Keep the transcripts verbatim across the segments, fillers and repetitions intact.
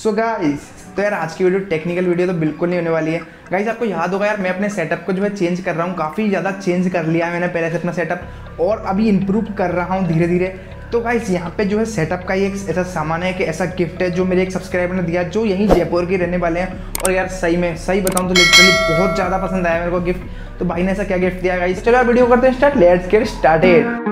So guys, तो यार आज की वीडियो टेक्निकल वीडियो तो बिल्कुल नहीं होने वाली है। गाइस आपको याद होगा यार, मैं अपने सेटअप को जो है चेंज कर रहा हूँ, काफ़ी ज़्यादा चेंज कर लिया है मैंने पहले से अपना सेटअप, और अभी इम्प्रूव कर रहा हूँ धीरे धीरे। तो गाइस यहाँ पे जो है सेटअप का ही एक ऐसा सामान है कि ऐसा गिफ्ट है जो मेरे एक सब्सक्राइबर ने दिया, जो यहीं जयपुर के रहने वाले हैं। और यार सही में सही बताऊँ तो लिटरली बहुत ज़्यादा पसंद आया मेरे को गिफ्ट। तो भाई ने ऐसा क्या गिफ्ट दिया गाइस, चलो यार वीडियो करते हैं start, let's get started.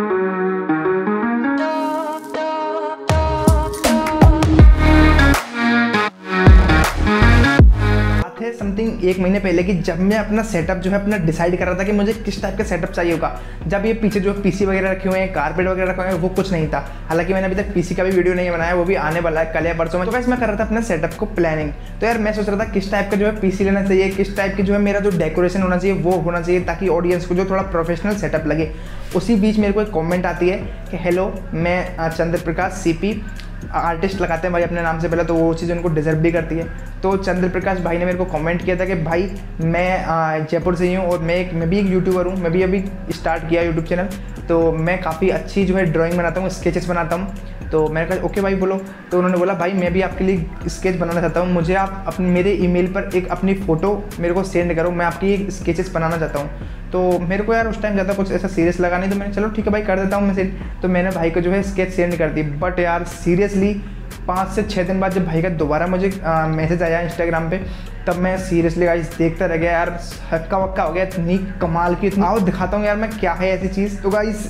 Something एक महीने पहले कि जब मैं अपना सेटअप जो है अपना डिसाइड कर रहा था कि मुझे किस टाइप का सेटअप चाहिए होगा, जब ये पीछे जो पीसी वगैरह रखे हुए हैं, कारपेट वगैरह रखे हुए हैं, वो कुछ नहीं था। हालांकि मैंने अभी तक पीसी का भी वीडियो नहीं बनाया, वो भी आने वाला है कल या परसों में। तो वैसे मैं कर रहा था अपने सेटअप को प्लानिंग। तो यार मैं सोच रहा था किस टाइप का जो है पीसी लेना चाहिए, किस टाइप की जो है मेरा जो डेकोरेशन होना चाहिए वो होना चाहिए, ताकि ऑडियंस को जो थोड़ा प्रोफेशनल सेटअप लगे। उसी बीच मेरे को एक कॉमेंट आती है कि हेलो, मैं चंद्र प्रकाश सीपी आर्टिस्ट लगाते हैं भाई अपने नाम से पहले, तो वो चीज़ उनको डिजर्व भी करती है। तो चंद्र प्रकाश भाई ने मेरे को कमेंट किया था कि भाई मैं जयपुर से ही हूँ और मैं एक मैं भी एक यूट्यूबर हूँ, मैं भी अभी स्टार्ट किया यूट्यूब चैनल। तो मैं काफ़ी अच्छी जो है ड्राइंग बनाता हूँ, स्केचेस बनाता हूँ। तो मैंने कहा ओके भाई बोलो। तो उन्होंने बोला भाई मैं भी आपके लिए स्केच बनाना चाहता हूँ, मुझे आप अपने मेरे ईमेल पर एक अपनी फ़ोटो मेरे को सेंड करो, मैं आपकी एक स्केचेस बनाना चाहता हूँ। तो मेरे को यार उस टाइम ज़्यादा कुछ ऐसा सीरियस लगा नहीं, तो मैंने चलो ठीक है भाई कर देता हूँ मैं सेंड। तो मैंने भाई को जो है स्केच सेंड कर दी। बट यार सीरियसली पाँच से छः दिन बाद जब भाई का दोबारा मुझे मैसेज आया इंस्टाग्राम पे, तब मैं सीरियसली गाइस देखता रह गया यार, हक्का वक्का हो गया। इतनी कमाल की, आओ दिखाता हूँ यार मैं क्या है ऐसी चीज़। तो गाइस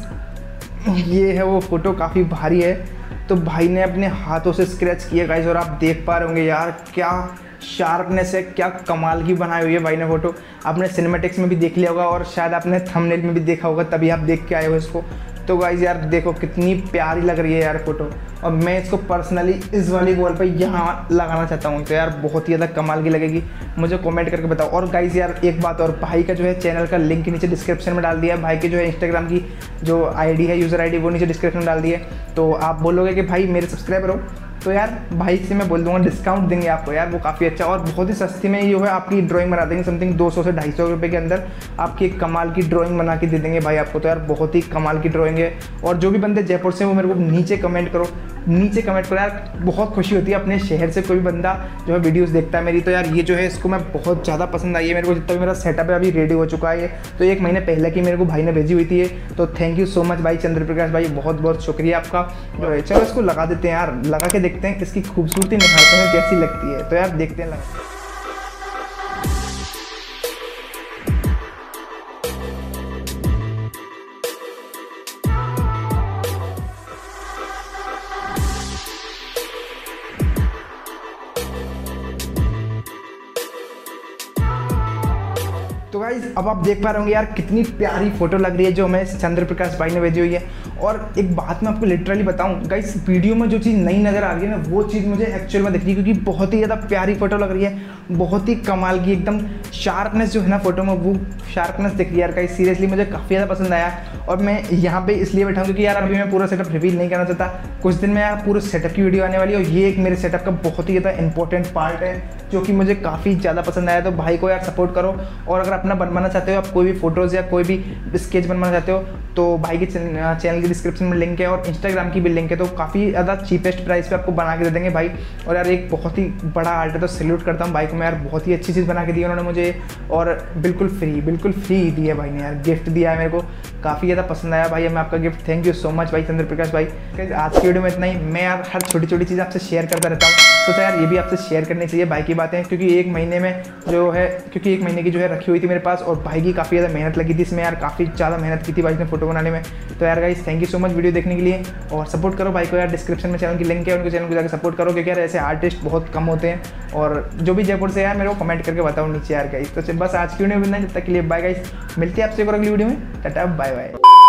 ये है वो फ़ोटो, काफ़ी भारी है। तो भाई ने अपने हाथों से स्क्रैच किया गाइस, और आप देख पा रहे होंगे यार क्या शार्पनेस है, क्या कमाल की बनाई हुई है भाई ने फ़ोटो। आपने सिनेमैटिक्स में भी देख लिया होगा और शायद आपने थंबनेल में भी देखा होगा, तभी आप देख के आए हो इसको। तो गाइस यार देखो कितनी प्यारी लग रही है यार फ़ोटो, और मैं इसको पर्सनली इस वाली वॉल पे यहाँ लगाना चाहता हूँ। तो यार बहुत ही ज़्यादा कमाल की लगेगी, मुझे कमेंट करके बताओ। और गाइस यार एक बात और, भाई का जो है चैनल का लिंक नीचे डिस्क्रिप्शन में डाल दिया है, भाई की जो है इंस्टाग्राम की जो आईडी है, यूज़र आईडी, वो नीचे डिस्क्रिप्शन में डाल दी है। तो आप बोलोगे कि भाई मेरे सब्सक्राइबर हो, तो यार भाई से मैं बोल दूंगा डिस्काउंट देंगे आपको यार, वो काफ़ी अच्छा और बहुत ही सस्ती में जो है आपकी ड्राइंग बना देंगे। समथिंग दो सौ से ढाई सौ रुपये के अंदर आपकी एक कमाल की ड्राइंग बना के दे देंगे भाई आपको। तो यार बहुत ही कमाल की ड्राइंग है। और जो भी बंदे जयपुर से वो मेरे को नीचे कमेंट करो, नीचे कमेंट करो यार, बहुत खुशी होती है अपने शहर से कोई भी बंदा जो है वीडियोस देखता है मेरी। तो यार ये जो है इसको मैं बहुत ज़्यादा पसंद आई है मेरे को, जितना भी मेरा सेटअप है अभी रेडी हो चुका है। तो एक महीने पहले की मेरे को भाई ने भेजी हुई थी। तो थैंक यू सो मच भाई चंद्र प्रकाश भाई, बहुत बहुत शुक्रिया आपका। जो है चलो इसको लगा देते हैं यार, लगा के देखते हैं इसकी खूबसूरती निखारते हैं कैसी लगती है। तो यार देखते हैं लगा। तो गाइस अब आप देख पा रहे होंगे यार कितनी प्यारी फोटो लग रही है जो हमें चंद्र प्रकाश भाई ने भेजी हुई है। और एक बात मैं आपको लिटरली बताऊं गाइस, वीडियो में जो चीज़ नई नज़र आ रही है ना, वो चीज़ मुझे एक्चुअल में दिख रही है, क्योंकि बहुत ही ज़्यादा प्यारी फोटो लग रही है, बहुत ही कमाल की एकदम शार्पनेस जो है ना फोटो में, वो शार्पनेस दिख रही है यार गाइस। सीरियसली मुझे काफ़ी ज़्यादा पसंद आया। और मैं यहाँ पे इसलिए बैठा हूँ क्योंकि यार अभी मैं पूरा सेटअप रिवील नहीं करना चाहता, कुछ दिन में यार पूरे सेटअप की वीडियो आने वाली है, और ये एक मेरे सेटअप का बहुत ही ज़्यादा इंपॉर्टेंट पार्ट है जो कि मुझे काफ़ी ज़्यादा पसंद आया। तो भाई को यार सपोर्ट करो, और अगर अपना बनवाना चाहते हो, आप कोई भी फोटोज़ या कोई भी स्केच बनवाना चाहते हो, तो भाई के चैनल की डिस्क्रिप्शन में लिंक है और इंस्टाग्राम की भी लिंक है। तो काफ़ी ज़्यादा चीपेस्ट प्राइस पे आपको बना के दे देंगे भाई। और यार एक बहुत ही बड़ा आर्ट है, तो सैल्यूट करता हूँ भाई को मैं यार, बहुत ही अच्छी चीज़ बना के दी उन्होंने मुझे, और बिल्कुल फ्री बिल्कुल फ्री दी है भाई ने यार, गिफ्ट दिया है मेरे को, काफ़ी ज़्यादा पसंद आया भाई मैं आपका gift. Thank you so much भाई चंद्र प्रकाश भाई। आज की वीडियो में इतना ही। मैं यार हर छोटी छोटी चीज़ आपसे शेयर करता रहता हूँ, सोचा यार ये भी आपसे शेयर करनी चाहिए भाई की बातें, क्योंकि एक महीने में जो है क्योंकि एक महीने की जो है रखी हुई थी मेरे पास, और भाई की काफ़ी ज़्यादा मेहनत लगी थी इसमें यार, काफ़ी ज़्यादा मेहनत की थी भाई ने फोटो बनाने में। तो यार guys thank you so much video देखने के लिए, और सपोर्ट करो भाई को यार, डिस्क्रिप्शन में चैनल की लिंक है, उनके चैनल को जाकर सपोर्ट करो, क्योंकि यार ऐसे आर्टिस्ट बहुत कम होते हैं। और जो भी जयपुर से यार मेरे को कमेंट करके बताओ नीचे यार गाइस। तो बस आज की वीडियो में इतना, जब तक के लिए बाय गाइस, मिलते हैं आपसे एक और अगली वीडियो में, टाटा बाय बाय।